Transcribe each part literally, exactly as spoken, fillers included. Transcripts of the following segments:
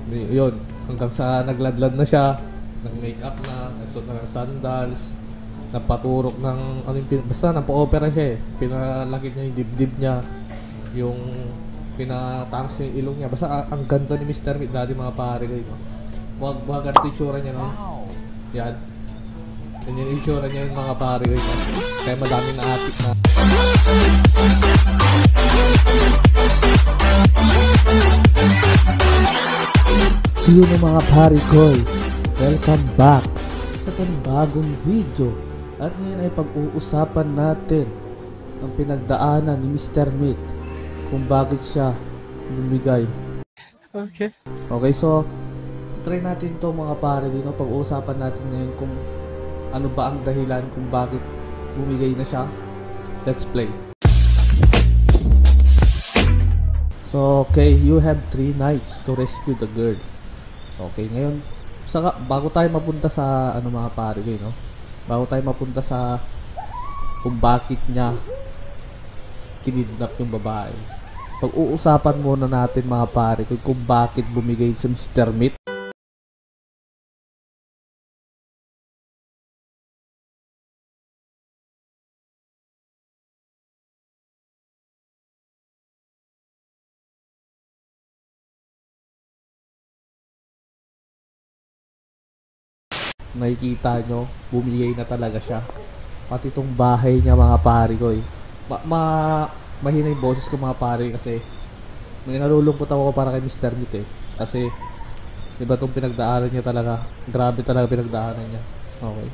Y- yun, hanggang sa nagladlad na siya, nag-makeup na, nagsuot na ng sandals, napaturok ng, ano yung, pin- basta napa-opera siya eh. Pinalaki niya yung dibdib niya, yung pinatangos niya yung ilong niya. Basta a- ang ganda ni mister Meat dati mga pare ko yun. Wag, wag ganito yung itsura niya, no? Yan. Yan yung itsura niya yung mga pare ko yun. Kaya madaming naatik na. See you mga pare ko. Welcome back sa panibagong video. At ngayon ay pag-uusapan natin ang pinagdaanan ni mister Meat kung bakit siya bumigay. Okay. Okay, so try natin to mga pare dito. Pag-uusapan natin ngayon kung ano ba ang dahilan kung bakit bumigay na siya. Let's play. So, okay, you have three nights to rescue the girl. Okay, ngayon, saka, bago tayo mapunta sa, ano mga pare ko, no? Bago tayo mapunta sa kung bakit niya kinidnap yung babae. Pag-uusapan muna natin mga pare ko kung bakit bumigay si mister Meat. Nakikita nyo, bumigay na talaga siya. Pati itong bahay niya mga pare ko eh. Ma, ma mahina yung boses ko mga pare kasi may nalulungkot ako para kay mister Meat eh. Kasi diba itong pinagdaanan niya talaga, grabe talaga pinagdaanan niya. Okay.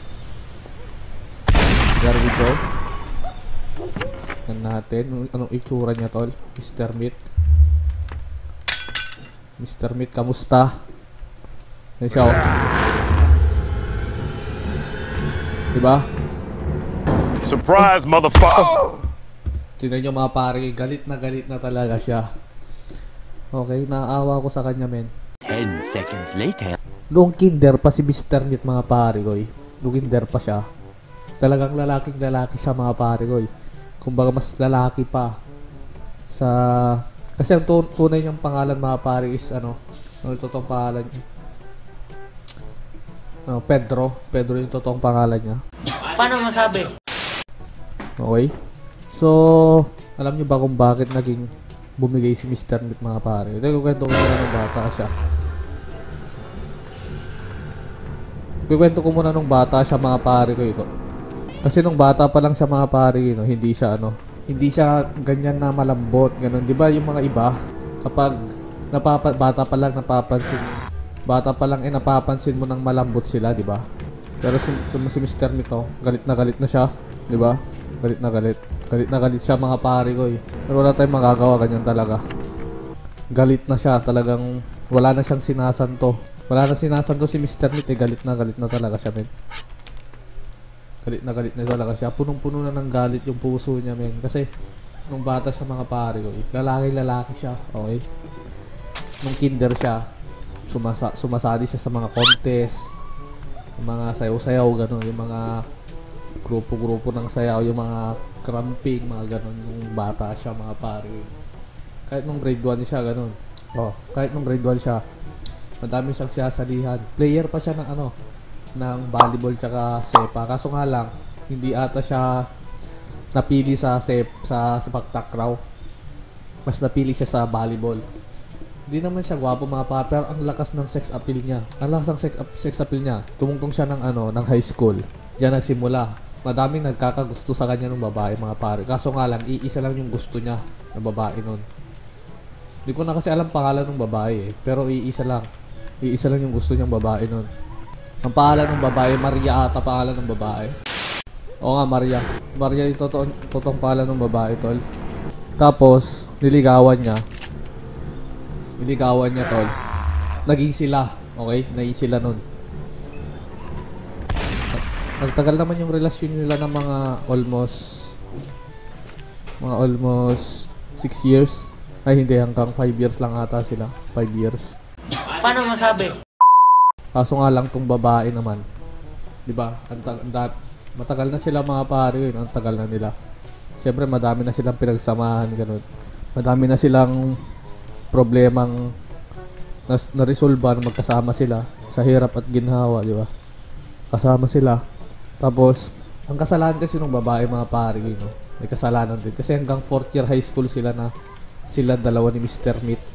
There we go. Yan natin, anong itsura niya tol, mister Meat. mister Meat, kamusta? Yan siya oh. Diba? Surprise, motherfucker! Tingnan nyo mga pare, galit na galit na talaga siya. Okay, naawa ko sa kanya men. Ten seconds later. Noong kinder pa si mister Meat mga pare ko eh. Noong kinder pa siya. Talagang lalaking lalaki siya mga pare ko eh. Kumbaga mas lalaki pa. Sa... Kasi ang tun tunay niyang pangalan mga pare is ano. Ano ito tong pangalan niya? No, Pedro. Pedro yung totoong pangalan niya. Paano masabi? Okay. So, alam niyo ba kung bakit naging bumigay si mister Meat mga pare? Ito yung kwento ko muna nung bata siya. Kukwento ko muna nung bata siya mga pare ko ito. Kasi nung bata pa lang siya mga pare, no, hindi siya ano, hindi siya ganyan na malambot, ganun. 'Di ba yung mga iba kapag napapa bata pa lang napapansin Bata pa lang eh napapansin mo nang malambot sila, 'di ba? Pero si, si mister Meat oh, galit na galit na siya, 'di ba? Galit na galit. Galit na galit siya mga pare ko eh. Pero wala tayong magagawa, ganyan talaga. Galit na siya, talagang wala na siyang sinasanto. Wala na sinasanto si mister Meat eh, galit na galit na talaga siya, men. Galit na galit na talaga siya. Punong-puno na ng galit yung puso niya, men. Kasi nung bata siya mga pare ko eh, lalaki-lalaki siya, okay? Nung kinder siya, Sumasa sumasali siya sa mga contest, mga sayaw-sayaw, gano'n, yung mga grupo-grupo ng sayaw, yung mga cramping, mga gano'n, yung bata siya, mga pare. Kahit nung grade one siya, gano'n. Oh, kahit nung grade one siya, madami siyang siyasalihan. Player pa siya ng ano, ng volleyball tsaka sepa. Kaso nga lang, hindi ata siya napili sa sep, sa sepak takraw. Mas napili siya sa volleyball. Hindi naman siya gwapo mga pa, pero ang lakas ng sex appeal niya. Ang lakas ng sex, sex appeal niya. Tumungtong siya ng ano, ng high school. Diyan nagsimula. Madaming nagkakagusto sa kanya ng babae mga pare. Kaso nga lang, iisa lang yung gusto niya ng babae nun. Hindi ko na kasi alam pangalan ng babae eh. Pero iisa lang. Iisa lang yung gusto niyang babae nun. Ang pangalan ng babae, Maria ata pangalan ng babae. Oo nga, Maria. Maria yung totoong, totoong pangalan ng babae, tol. Tapos, niligawan niya. Niligawan niya, tol. Naging sila. Okay? Naging sila nun. Nagtagal naman yung relasyon nila ng mga almost mga almost six years. Ay hindi, hanggang five years lang ata sila. five years. Paano masabi? Kaso nga lang tong babae naman. 'Di ba? Matagal na sila mga pare, yun. Ang tagal na nila. Siyempre madami na silang pinagsamahan, ganun. Madami na silang problemang nas na-resolve na magkasama sila sa hirap at ginhawa, di ba? Kasama sila. Tapos, ang kasalanan kasi ng babae mga pare, no? May kasalanan din. Kasi hanggang fourth year high school sila na sila dalawa ni mister Meat.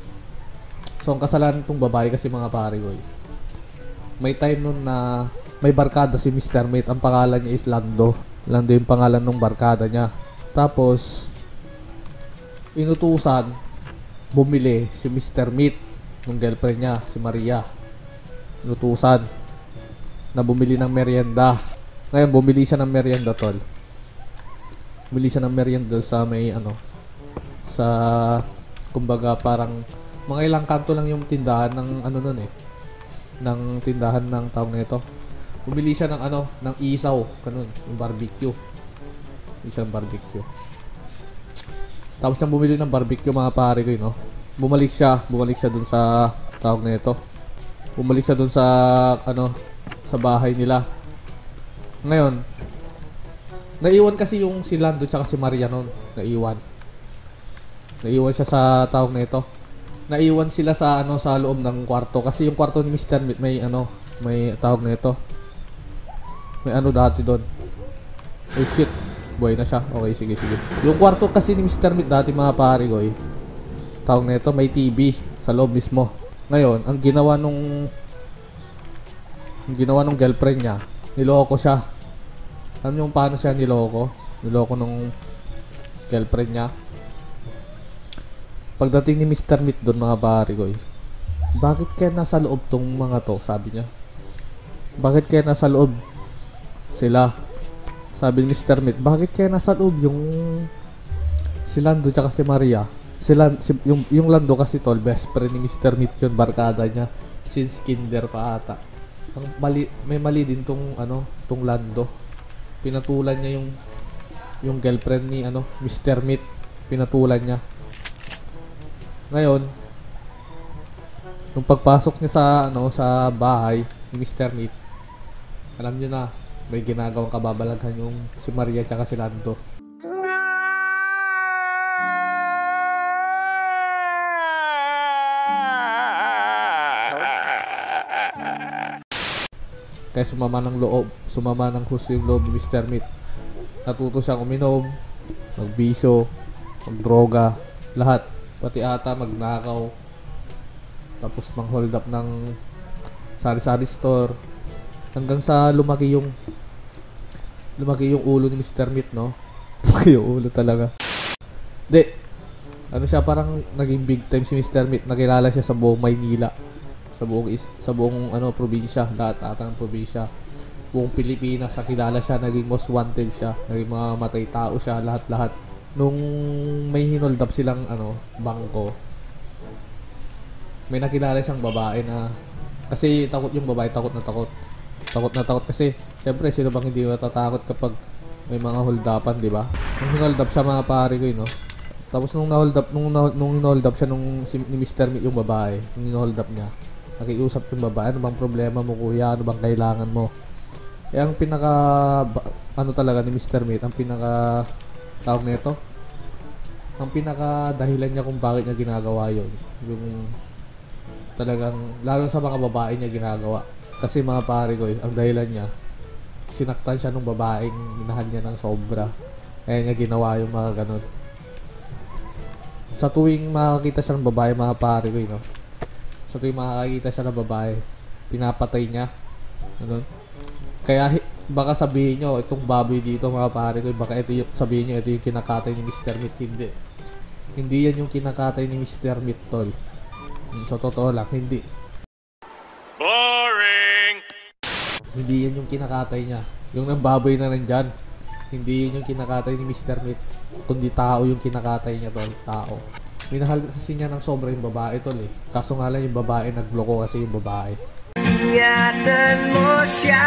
So, ang kasalanan ng babae kasi mga pare ko, eh. May time nun na may barkada si mister Meat. Ang pangalan niya is Lando. Lando yung pangalan ng barkada niya. Tapos, inutusan, bumili si mister Meat ng girlfriend niya, si Maria. Inutusan na bumili ng merienda. Ngayon, bumili siya ng merienda, tol. Bumili siya ng merienda sa may, ano, sa, kumbaga, parang, mga ilang kanto lang yung tindahan ng, ano nun eh, ng tindahan ng tawag na ito. Bumili siya ng, ano, ng isaw, ganun, yung barbecue. Bumili siya ng barbecue. Tapos nang bumili ng barbecue, mga pare ko, no? Bumalik siya, bumalik siya dun sa, tawag na ito. Bumalik siya dun sa, ano, sa bahay nila. Ngayon, naiwan kasi yung si Lando tsaka si Maria noon. Naiwan. Naiwan siya sa tawag na ito. Naiwan sila sa ano sa loob ng kwarto kasi yung kwarto ni mister Meat may ano, may tawag na ito. May ano dati doon. Oh shit. Buhay na siya. Okay, sige, sige. Yung kwarto kasi ni mister Meat dati mga pare ko, eh. Tawag na ito, may T V sa loob mismo. Ngayon, ang ginawa nung ang ginawa nung girlfriend niya, niloko siya. Alam niyo kung paano siya niloko? Niloko nung girlfriend niya. Pagdating ni mister Meat doon mga pare ko, eh, bakit kaya nasa loob tong mga to? Sabi niya. Bakit kaya nasa loob sila? Sabi ni mister Meat, bakit kaya nasa loob yung si Lando tsaka si Maria? Si Lan, si, yung, yung Lando kasi tol, best friend ni mister Meat yun, barkada niya. Since kinder pa ata. Ang mali, may mali din tong ano, tong Lando. Pinatulan niya yung yung girlfriend ni ano, mister Meat. Pinatulan niya. Ngayon, nung pagpasok niya sa ano, sa bahay ni mister Meat, alam niyo na, may ginagawang kababalaghan yung si Maria tsaka si Lando. Kaya sumama ng loob, sumama ng husto yung loob ni mister Meat. Natuto siyang uminom, magbisyo, magdroga, lahat. Pati ata magnakaw. Tapos mang-hold up ng sari-sari store. Hanggang sa lumaki yung lumaki yung ulo ni mister Meat, no? Lumaki yung ulo talaga. Di, ano siya, parang naging big time si mister Meat. Nakilala siya sa buong Maynila. Sa buong, is, sa buong ano, probinsya. Lahat ata ng probinsya. Buong Pilipinas, nakilala siya. Naging most wanted siya. Naging mga matay tao siya. Lahat-lahat. Nung may hinold up silang ano, bangko, may nakilala siyang babae na, kasi takot yung babae, takot na takot. Takot na takot kasi, siyempre, sino bang hindi natatakot kapag may mga hold upan, di ba? Nung hinold up siya mga pare ko, eh, no? Tapos nung na-hold up, nung, nung hinold up siya nung si, ni mister Meat yung babae, nung hinold up niya, nakiusap yung babae, ano bang problema mo kuya, ano bang kailangan mo? Eh, ang pinaka, ano talaga ni mister Meat, ang pinaka, tawag na ito, ang pinaka dahilan niya kung bakit niya ginagawa yun, yung talagang, lalo sa mga babae niya ginagawa. Kasi mga pare ko, ang dahilan niya, sinaktan siya nung babaeng minahal niya ng sobra. Kaya niya ginawa yung mga ganun. Sa tuwing makakita siya ng babae, mga pare ko, no? Sa tuwing makakita siya ng babae, pinapatay niya. Ganun. Kaya baka sabihin nyo, itong baboy dito mga pare ko, baka ito yung, sabihin nyo, ito yung kinakatay ni mister Meat. Hindi. Hindi yan yung kinakatay ni mister Meat, tol. Sa totoo lang, hindi. Boring! Hindi yan yung kinakatay niya. Yung nang baboy na nandyan. Hindi yun yung kinakatay ni mister Meat. Kundi tao yung kinakatay niya, tol. Tao. Minahal kasi niya ng sobra yung babae, tol, eh. Kaso nga lang yung babae, nagloko kasi yung babae. Ingatan mo siya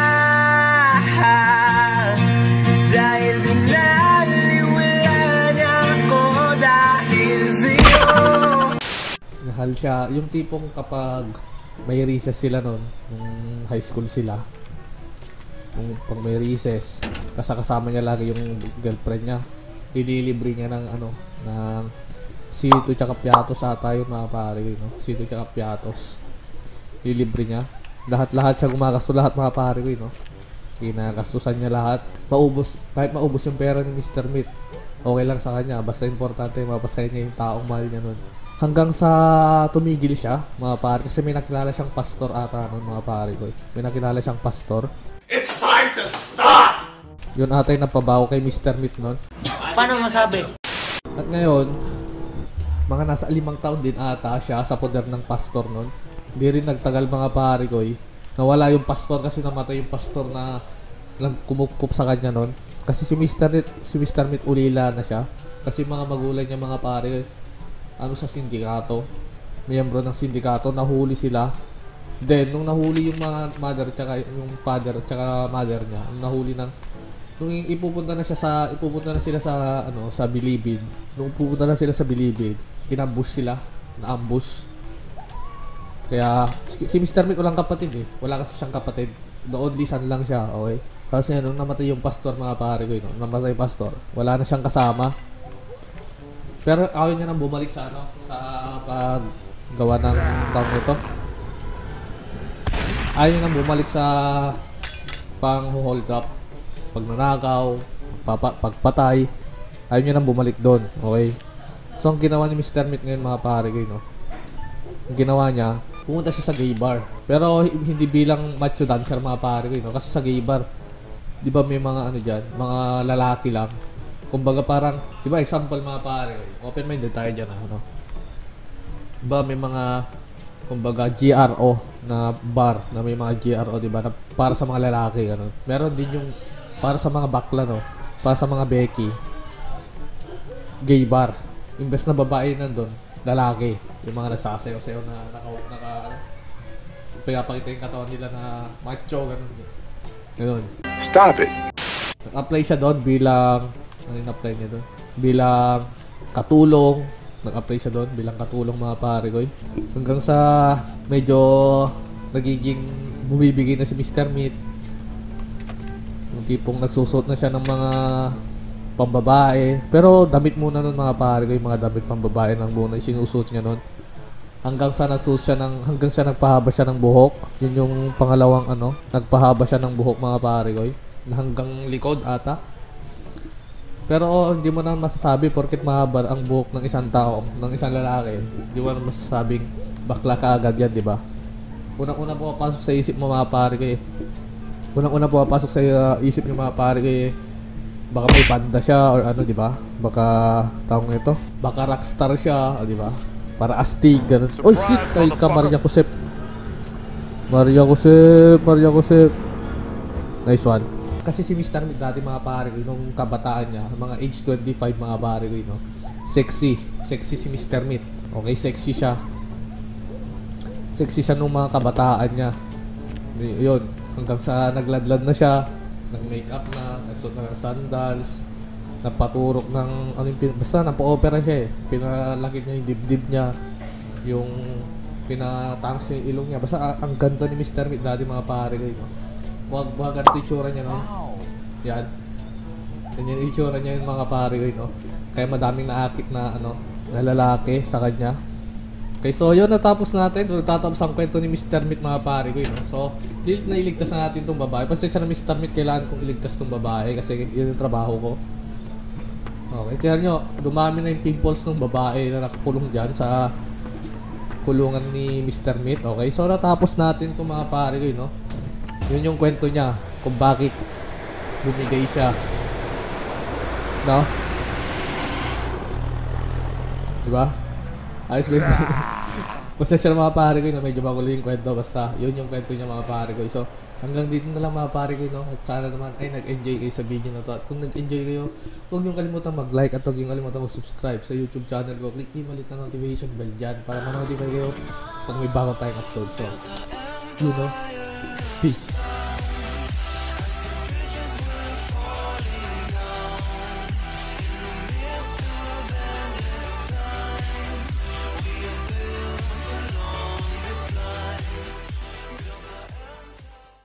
dahil binaliwala niya ako dahil sa'yo. Mahal siya. Yung tipong kapag may recess sila nun, nung high school sila, nung pag may recess, kasakasama niya lagi yung girlfriend niya, ililibre niya ng ano, ng Sito tsaka Piatos ata yun mga pare ko, no? Sito tsaka Piatos. Lilibre niya. Lahat-lahat siya gumagasto lahat mga pare ko, no? Ginagastusan niya lahat. Maubos, kahit maubos yung pera ni mister Meat, okay lang sa kanya. Basta importante, mapasahin niya yung taong mahal niya nun. Hanggang sa tumigil siya, mga pare. Kasi may nakilala siyang pastor ata nun, mga pare ko. May nakilala siyang pastor. It's time to stop! Yun ata yung napabaho kay mister Meat nun. Paano masabi? At ngayon, mga nasa limang taon din ata siya sa poder ng pastor nun. Hindi rin nagtagal mga pare ko, eh. Nawala yung pastor kasi namatay yung pastor na lang kumupkup sa kanya nun. Kasi si mister Meat, si mister Meat ulila na siya. Kasi mga magulang niya mga pare, ano sa sindikato, miyembro ng sindikato, nahuli sila. Then, nung nahuli yung mga mother, tsaka yung father, tsaka mother niya, nung nahuli ng, nung ipupunta na siya sa, ipupunta na sila sa, ano, sa Bilibid. Nung pupunta na sila sa Bilibid, inambush sila, na-ambush. Kaya, si mister Meat walang kapatid eh. Wala kasi siyang kapatid. The only son lang siya, okay? Kasi nung namatay yung pastor mga pare ko, no? Namatay yung pastor, wala na siyang kasama. Pero ayaw niya nang bumalik sa ano, sa paggawa ng tawag nito. Ayaw niya nang bumalik sa pang hold up, pagnanakaw, pagpapa, pagpatay. Ayaw niya nang bumalik doon, okay? So ang ginawa ni mister Meat ngayon mga pare ko, no? Ang ginawa niya, pumunta siya sa gay bar. Pero hindi bilang macho dancer mga pare ko, no? Kasi sa gay bar, di ba may mga ano diyan, mga lalaki lang. Kumbaga parang, di ba example mga pare, open-minded tayo dyan, ano? Di ba may mga, kumbaga G R O na bar, na may mga G R O, di ba, na para sa mga lalaki, ano? Meron din yung para sa mga bakla, no? Para sa mga Becky. Gay bar. Imbes na babae nandun, lalaki. Yung mga nagsasayaw-sayaw na naka, naka, pinapakita yung katawan nila na macho, ganun. Ganun. Stop it! Nag-apply siya doon bilang, ano yung apply niya doon? Bilang katulong. Nag-apply siya doon bilang katulong mga pare ko. Hanggang sa medyo nagiging bumibigay na si mister Meat. Yung tipong nagsusot na siya ng mga pambabae. Pero damit muna nun mga pare ko, yung mga damit pambabae lang muna sinusot niya nun. Hanggang sa nagsuot siya ng, hanggang sa nagpahaba siya ng buhok. Yun yung pangalawang ano, nagpahaba siya ng buhok mga pare ko. Hanggang likod ata. Pero oh, hindi mo na masasabi porket mahaba ang buhok ng isang tao, ng isang lalaki. Hindi mo na masasabing bakla ka agad yan, di ba? Unang-una pumapasok sa isip mo mga pare ko eh. Unang-una pumapasok sa uh, isip ng mga pare ko eh. Baka may banda siya or ano, di ba? Baka tawag nito, baka rockstar siya, di ba? Para astig ganun. Oh shit, kay ka Maria Josep. Maria Josep, Maria Josep. Nice one. Kasi si mister Meat dati mga pare ko, nung kabataan niya, mga age twenty-five mga pare ko, no? Sexy. Sexy si mister Meat. Okay, sexy siya. Sexy siya nung mga kabataan niya. Yun, hanggang sa nagladlad na siya, nag-makeup na, nagsuot na ng sandals, napaturok ng, ano yung, basta napa-opera siya eh. Pinalaki niya yung dibdib niya, yung pinatangs niya yung ilong niya. Basta ang ganda ni mister Meat dati mga pare ko, no? Wag wag ganito yung itsura niya, no? Yan. Yan yung itsura niya yung mga pare ko, no? Kaya madaming naakit na, ano, na lalaki sa kanya. Okay, so yun, natapos natin. Tatapos ang kwento ni mister Meat mga pare ko, no? So, yun, nailigtas na natin itong babae. Pasensya na mister Meat, kailangan kong iligtas itong babae kasi yun yung trabaho ko. Okay, kaya nyo, dumami na yung pimples ng babae na nakakulong dyan sa kulungan ni mister Meat. Okay, so natapos natin itong mga pare ko, no? Yun yung kwento niya kung bakit bumigay siya, no? Diba? Ayos ba yun? Pasensya na mga pare ko, no? Medyo magulo yung kwento. Basta yun yung kwento niya mga pare ko. So hanggang dito na lang mga pare ko, no? At sana naman ay nag-enjoy kayo sa video na to. At kung nag-enjoy kayo, huwag niyong kalimutan mag-like at huwag niyong kalimutan mag-subscribe sa YouTube channel ko. Click yung malit na notification bell dyan para ma-notify kayo pag may bago tayong upload. So, you know, peace.